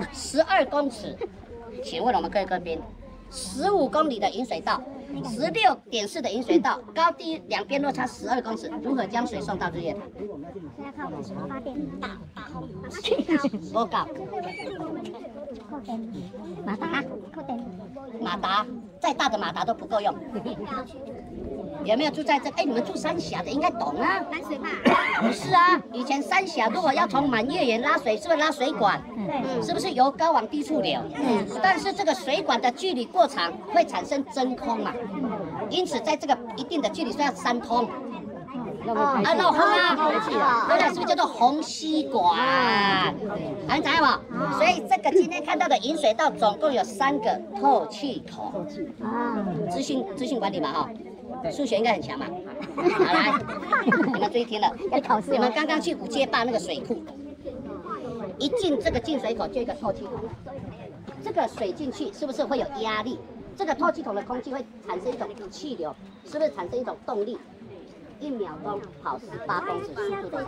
12公尺。请问我们各位贵宾，15公里的引水道，16.4的引水道，高低两边落差12公尺，如何将水送到日月潭？ 现在靠我们发电大空， 多高？ 马达， 马达，再大的马达都不够用。有没有住在这？哎，你们住三峡的应该懂啊。 拦水坝。 不是啊，以前三峡如果要从满月园拉水，是不是拉水管？是不是由高往低处流？但是这个水管的距离过长，会产生真空嘛。因此，在这个一定的距离是要3通。漏风啊，对了，是不是叫做虹吸管？还知道不？所以这个今天看到的引水道总共有3个透气孔。资讯管理嘛哈。数学应该很强嘛，好来，你们注意听了，你们刚刚去五街坝那个水库，一进这个进水口就一个透气孔，这个水进去是不是会有压力？这个透气孔的空气会产生一种气流，是不是产生一种动力？1秒钟跑18公尺速度的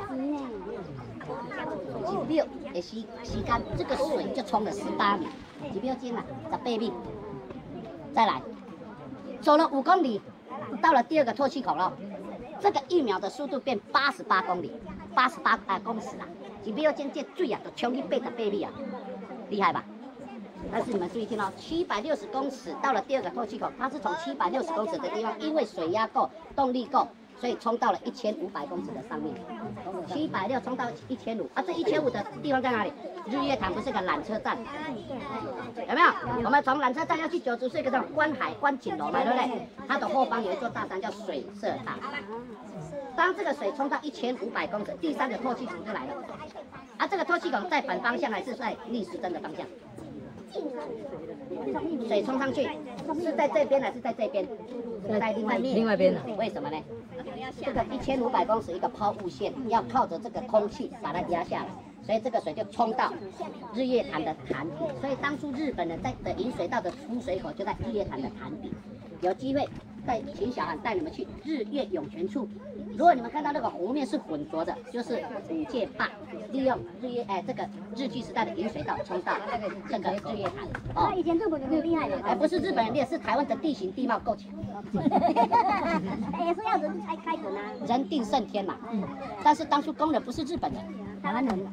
，1秒的时间，这个水就冲了18米，1秒钟啊，18米，再来，走了5公里。到了第2个透气孔了，这个1秒的速度变88公里，88公尺啦，1秒钟这水啊，就冲去88米啊，厉害吧？但是你们注意听哦，760公尺到了第2个透气孔，它是从760公尺的地方，因为水压够，动力够，所以冲到了1500公尺的上面，760冲到1500啊，这1500的地方在哪里？日月潭不是个缆车站，有没有？我们从缆车站要去九族是一个叫观海观景楼嘛，对不对？它的后方有一座大山叫水社大。当这个水冲到1500公尺，第3个透气孔就来了。啊，这个透气孔在反方向还是在逆时针的方向？水冲上去是在这边还是在这边？在另外边。为什么呢？这个1500公尺一个抛物线，要靠着这个空气把它压下来。所以这个水就冲到日月潭的潭底，所以当初日本人的引水道的出水口就在日月潭的潭底。有机会再请小韩带你们去日月涌泉处。如果你们看到那个湖面是浑浊的，就是五界坝利用这个日据时代的引水道冲到这个日月潭。 哦，以前日本人很厉害的。 不是日本人厉害，是台湾的地形地貌够强。 也是要人才开垦啊。 人定胜天嘛。但是当初工人不是日本人， 台湾人。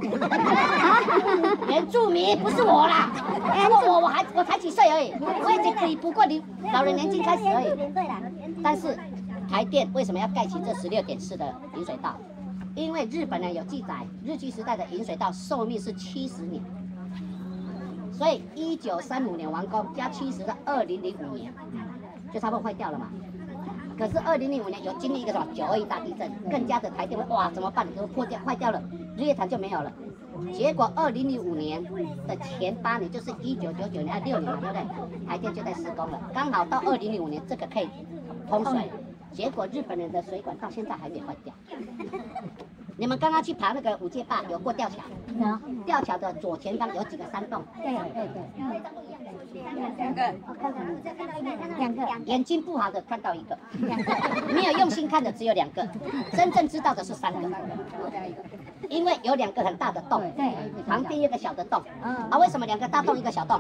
原住民不是我啦，我才几岁而已，我已经可以不过你老人年纪开始而已。但是台电为什么要盖起这16.4的引水道？因为日本人有记载，日据时代的引水道寿命是70年，所以1935年完工，加70到2005年，就差不多坏掉了嘛。可是2005年有经历一个什么921大地震，更加的台电哇怎么办？都破掉坏掉了，日月潭就没有了。结果2005年的前8年，就是1999年6年嘛，对不对？台电就在施工了，刚好到2005年这个可以通水。结果日本人的水管到现在还没坏掉。你们刚刚去爬那个五界坝，有过吊桥？有。吊桥的左前方有几个山洞？ 对。2个。 眼睛不好的看到1个，没有用心看的只有2个，真正知道的是3个。因为有2个很大的洞，对，旁边有个小的洞。啊，为什么2个大洞1个小洞？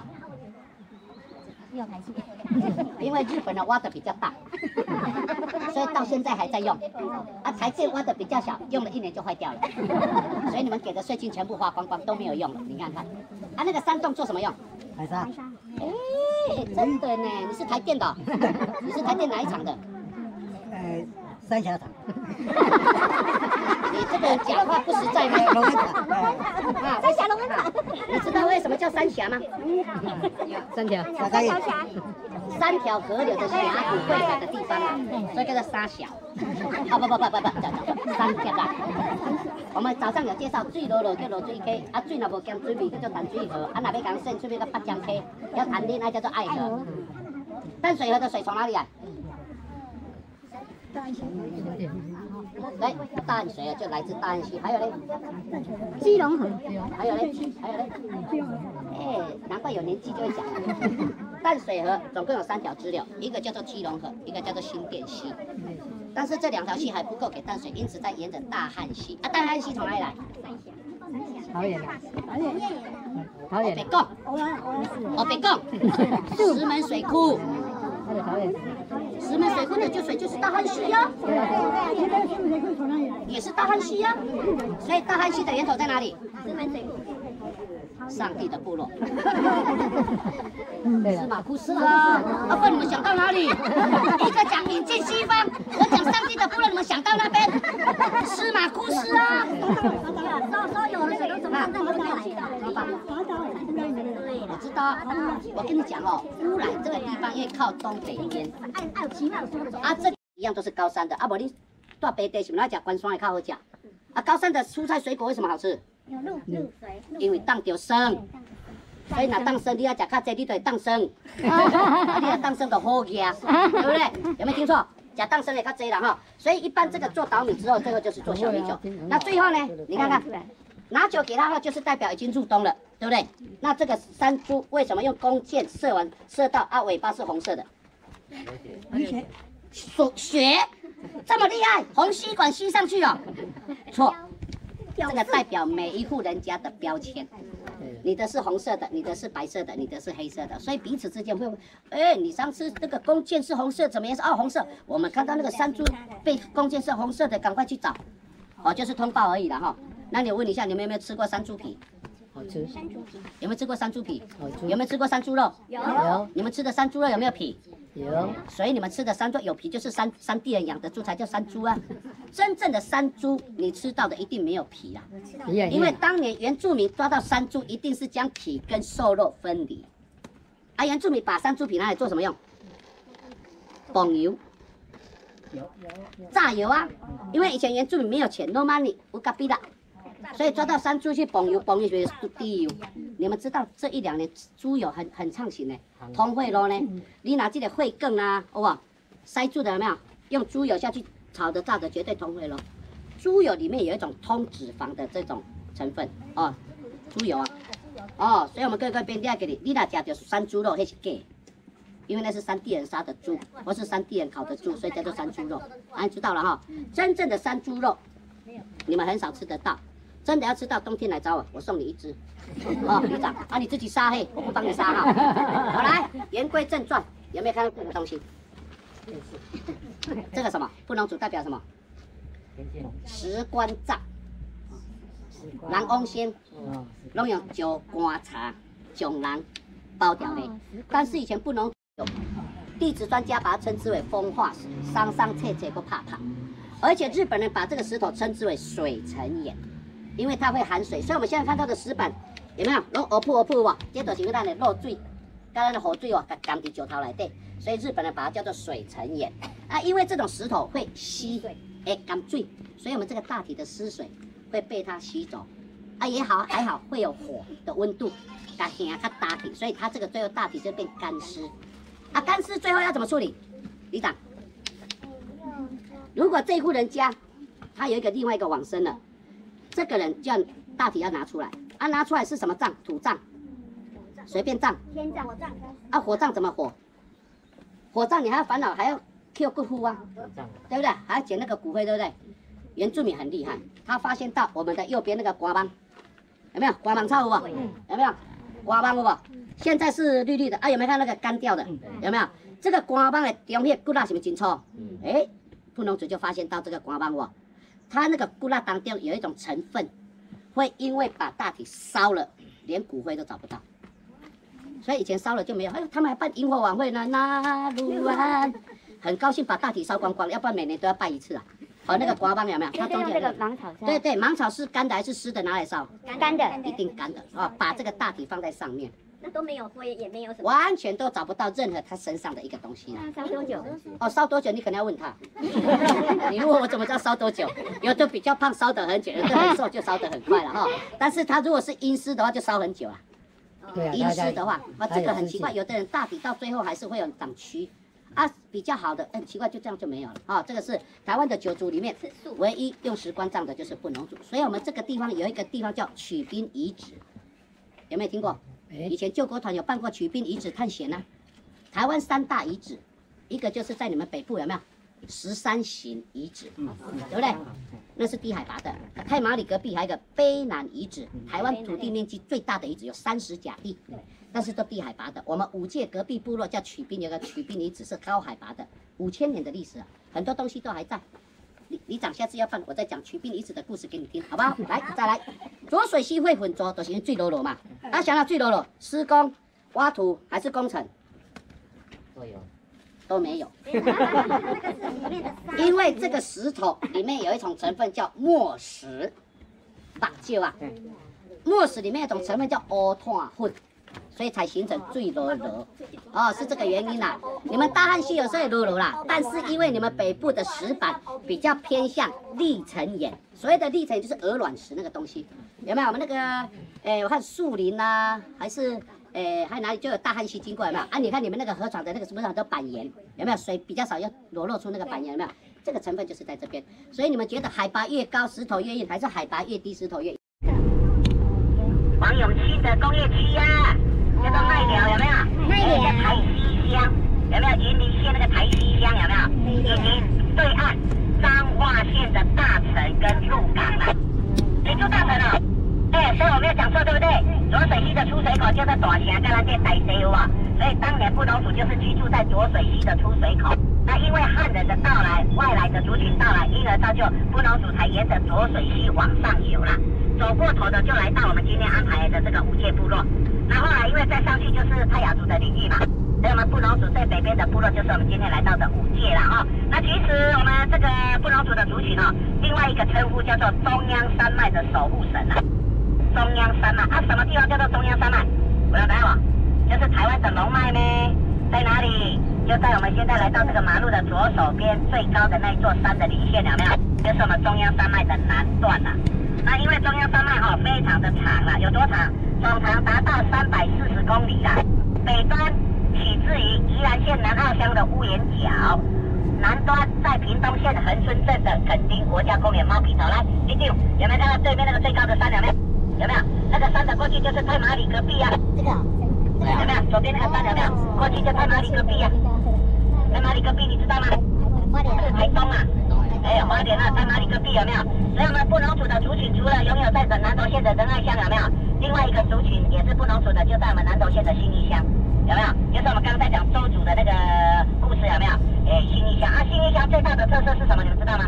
因为日本人挖的比较大，所以到现在还在用。啊，台电挖的比较小，用了1年就坏掉了。所以你们给的税金全部花光光，都没有用了。你看看，啊，那个山洞做什么用？ 海沙。 哎，真的呢，你是台电的、哦？你是台电哪一厂的？ 三峡厂。 你这个讲话不实在吗？ 龙恩厂。 啊，三峡龙恩厂。你知道为什么叫三峡吗？ 三峡。 3条河流的峡谷汇合的地方啊，所以叫做三峡。啊不，三峡啊。我们早上有介绍，水落叫落水溪，啊水若无咸水味叫做淡水河，啊若要讲渗出去到八江溪，要谈恋爱叫做爱河。淡水河的水从哪里来？来，淡水啊就来自大安溪，还有嘞， 基隆河， 还有嘞，哎，难怪有年纪就会讲。淡水河总共有3条支流，一个叫做基隆河，一个叫做新店溪。但是这2条溪还不够给淡水，因此在沿着大汉溪。啊，大汉溪从哪里来？ 桃园。 桃园别讲，我别讲，石门水库， 他的桃园， 石门水库的水就是大汉溪呀，也是大汉溪呀，所以大汉溪的源头在哪里？ 石门水库。 上帝的部落， 对司马库斯啊，不然你们想到哪里？一个讲引进西方，我讲上帝的部落，你们想到那边？司马库斯啊， 说有了水都从上面流下来的。 我知道，我跟你讲哦，乌来这个地方因为靠东北边， 按奇妙说的。 啊，这一样都是高山的，啊，无你住北地是不是吃关山的较好吃？啊，高山的蔬菜水果为什么好吃？ 有露水。 因为当着生，所以若当生你要吃较济，你就会当生，啊，你若当生就好吃，对不对？有没有听错？吃当生的较济啦哈，所以一般这个做捣米之后，最后就是做小米酒。那最后呢，你看看，拿酒给他喝，就是代表已经入冬了，对不对？那这个山猪为什么用弓箭射完射到啊尾巴是红色的？血，这么厉害，红吸管吸上去哦？错。这个代表每一户人家的标签，你的是红色的，你的是白色的，你的是黑色的，所以彼此之间会，哎，你上次那个弓箭是红色，怎么颜色？哦，红色。我们看到那个山猪被弓箭是红色的，赶快去找，哦，就是通报而已了哈。那你问一下，你们有没有吃过山猪皮？ 好吃， 有没有吃过山猪皮？ 好吃， 有没有吃过山猪肉？ 有， 你们吃的山猪肉有没有皮？ 有， 所以你们吃的山猪有皮，就是山地人养的猪才叫山猪啊。真正的山猪，你吃到的一定没有皮啦，因为当年原住民抓到山猪，一定是将皮跟瘦肉分离。啊，原住民把山猪皮拿来做什么用？绑油，榨油啊。因为以前原住民没有钱 ，no money， 无咖比的，所以抓到山猪去绑油，绑油就是低油。你们知道这1、2年猪油很畅行呢，通惠咯呢。你拿这个惠更啊，哇，塞住的有没有？用猪油下去炒的炸的绝对通惠咯。猪油里面有一种通脂肪的这种成分哦，猪油啊，哦，所以我们各个边店给你，你那吃的山猪肉那是假，因为那是山地人杀的猪，或是山地人烤的猪，所以叫做山猪肉。啊，你知道了哈，真正的山猪肉你们很少吃得到。真的要吃到，冬天来找我，我送你1只。哦，旅长，啊，你自己杀嘿，我不帮你杀哈。好来，言归正传，有没有看到这个东西？这个什么？不能煮代表什么？石棺葬。人往先，拢用酒干茶将人包掉的，但是以前不能用。地质专家把它称之为风化石，伤伤切切个怕怕。而且日本人把这个石头称之为水层岩。因为它会含水，所以我们现在看到的石板有没有？拢黑扑哇，这就是因为咱的漏水，跟咱的河水哦，含在石头内底，所以日本人把它叫做水层岩。啊，因为这种石头会吸，会含水，所以我们这个大体的湿水会被它吸走。啊，也好还好会有火的温度，把咸它打体，所以它这个最后大体就变干湿。啊，干湿最后要怎么处理？李长，如果这一户人家他有一个另外一个往生了。这个人就要大体要拿出来，啊，拿出来是什么葬？土葬，随便葬。 天葬、火葬。 啊，火葬怎么火？火葬你还要烦恼，还要 Q 骨灰啊，对不对？还要捡那个骨灰，对不对？原住民很厉害，他发现到我们的右边那个瓜芒，有没有？瓜芒草有无？有没有？瓜芒有无？现在是绿绿的，啊，有没有看那个干掉的？有没有？这个瓜芒的中间骨啦是不是真粗？哎，布农族就发现到这个瓜芒哦。它那个骨蜡当中有一种成分，会因为把大体烧了，连骨灰都找不到，所以以前烧了就没有。哎，他们还办萤火晚会呢，那鲁安很高兴把大体烧光光，要不然每年都要拜1次啊。哦，那个瓜棒有没有？它中间那个芒草对对，芒草是干的还是湿的？拿来烧？ 干的， 一定干的啊！把这个大体放在上面。 那都没有灰，也没有什么， 完全都找不到任何他身上的一个东西了。 那烧多久？ 哦，烧多久你可能要问他。你问我怎么知道烧多久？有的比较胖，烧得很久；有的很瘦，就烧得很快了哈。但是他如果是阴湿的话，就烧很久了。 对啊， 阴湿的话，啊，这个很奇怪，有的人大体到最后还是会有长蛆。啊，比较好的，很奇怪，就这样就没有了啊。这个是台湾的9族里面唯一用石棺葬的，就是布农族。所以我们这个地方有一个地方叫曲滨遗址，有没有听过？以前救国团有办过曲滨遗址探险呢。台湾3大遗址，一个就是在你们北部有没有13行遗址，对不对？ 那是低海拔的。太麻里隔壁还有一个卑南遗址，台湾土地面积最大的遗址有30甲地，但是都低海拔的。我们五界隔壁部落叫曲滨，有个曲滨遗址是高海拔的，5000年的历史，很多东西都还在。里长下次要放，我再讲曲滨遗址的故事给你听，好不好？来，再来，浊水溪会混浊，就是因为水落落嘛。大家想想水落落，施工、挖土还是工程？ 都有。 都没有，因为这个石头里面有一种成分叫墨石，把旧啊，墨石里面有一种成分叫乌炭混，所以才形成坠落落。哦，是这个原因啦。你们大汉溪有时候也落落啦，但是因为你们北部的石板比较偏向砾层岩，所谓的砾层就是鹅卵石那个东西，有没有？我们那个，我看树林啊，还是。还有哪里就有大汉溪经过有没有？啊，你看你们那个河床的那个什么叫板岩，有没有？水比较少，要裸露出那个板岩，有没有？这个成分就是在这边。所以你们觉得海拔越高石头越硬，还是海拔越低石头越硬？ 王永庆的工业区啊，叫做麦寮，有没有？ 麦寮台西乡有没有？云林县那个台西乡有没有？以及对岸彰化县的大城跟鹿港了。你住大城了？所以我没有讲错，对不对？浊水溪的出水口就是大城，跟咱这大西有啊。所以当年布农族就是居住在浊水溪的出水口。那因为汉人的到来，外来的族群到来，因而造就布农族才沿着浊水溪往上游了。走过头的就来到我们今天安排的这个五界部落。那后来因为再上去就是泰雅族的领域嘛，所以我们布农族最北边的部落就是我们今天来到的五界了哈。那其实我们这个布农族的族群另外一个称呼叫做中央山脉的守护神啊。中央山脉啊，什么地方叫做中央山脉？我要答我，就是台湾的龙脉呢，在哪里？就在我们现在来到这个马路的左手边最高的那一座山的零线，有没有？就是我们中央山脉的南段了。那因为中央山脉非常的长了，有多长？总长达到340公里啦。北端起自于宜兰县南澳乡的乌岩角，南端在屏东县恒春镇的垦丁国家公园猫鼻头。来，弟弟有没有看到对面那个最高的山？有没有？有没有？那个山的过去就是太麻里隔壁啊。 这个有没有？左边那个山有没有？过去就太麻里隔壁啊。太麻里隔壁你知道吗？是台东啊。花莲啊，太麻里隔壁有没有？所以我们布农族的族群除了拥有在南投县的仁爱乡有没有？另外一个族群也是布农族的，就在我们南投县的信义乡，有没有？就是我们刚才讲周族的那个故事有没有？信义乡啊，信义乡最大的特色是什么？你们知道吗？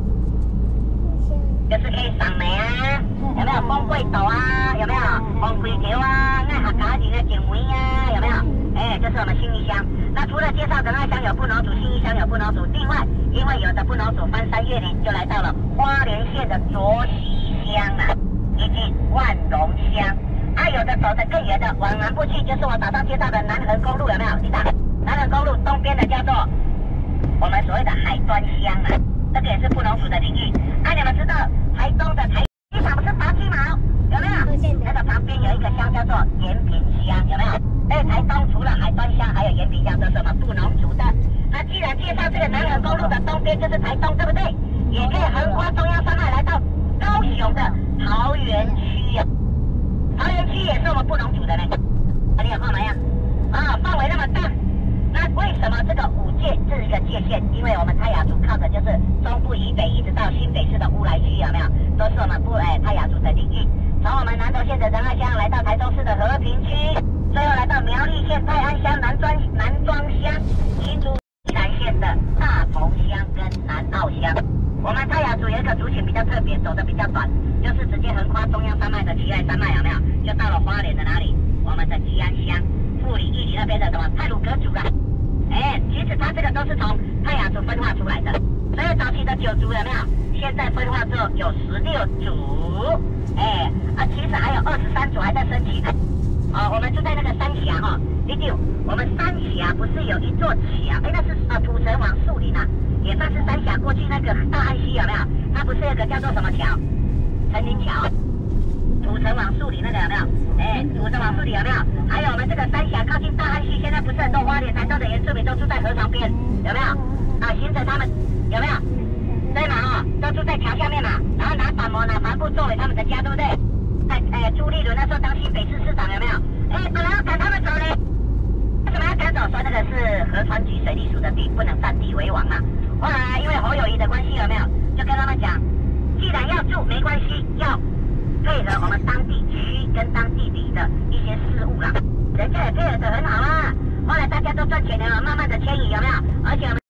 就是可以赏梅啊，有没有？风桂斗啊，有没有？红桂条啊，爱客家人的景梅啊，有没有？就是我们信义乡。那除了介绍仁爱乡有布农族，信义乡有布农族，另外因为有的布农族翻山越岭，就来到了花莲县的浊溪乡啊，以及万荣乡。啊，有的走得更远的，往南部去，就是我早上介绍的南横公路，有没有？你看，南横公路东边的叫做我们所谓的海端乡啊。这个也是布农族的领域。啊，你们知道台东的台机场不是拔鸡毛，有没有？那个旁边有一个乡叫做延平乡，有没有？台东除了海端乡，还有延平乡，都是我们布农族的。那既然介绍这个南横公路的东边就是台东，对不对？也可以横跨中央山脉来到高雄的桃园区啊。桃园区也是我们布农族的呢。你有看没有？范围那么大。那为什么这个五界是一个界限？因为我们泰雅族靠的就是中部以北一直到新北市的乌来区，有没有？都是我们泰雅族的领域。从我们南投县的仁爱乡来到台中市的和平区，最后来到苗栗县泰安乡南庄乡，新竹宜兰县的大同乡跟南澳乡。我们泰雅族有一个族群比较特别，走的比较短，就是直接横跨中央山脉的奇爱山脉，有没有？就到了花莲的哪里？我们的吉安乡、富里、玉里那边的什么太鲁阁族啦。其实它这个都是从泰雅族分化出来的，所以早期的9族有没有？现在分化之后有16族，其实还有23族还在申请呢。我们住在那个三峡弟弟，我们三峡不是有一座桥？那是土城往树林啊，也算是三峡过去那个大汉溪有没有？它不是有个叫做什么桥？陈林桥。土城往树林那个有没有？土城往树林有没有？还有我们这个三峡靠近大汉溪，现在不是很多花莲、台东的原住民都住在河床边，有没有？形成他们有没有？对嘛都住在桥下面嘛，然后拿板模、拿帆布作为他们的家，对不对？朱立伦那时候当新北市市长有没有？本来要赶他们走呢，为什么要赶走？说那个是河川局水利署的地，不能占地为王嘛。后来因为侯友宜的关系有没有？就跟他们讲，既然要住没关系，要配合我们当地区跟当地里的一些事务啦，人家也配合得很好啊。后来大家都赚钱了，慢慢的迁移有没有？而且我们。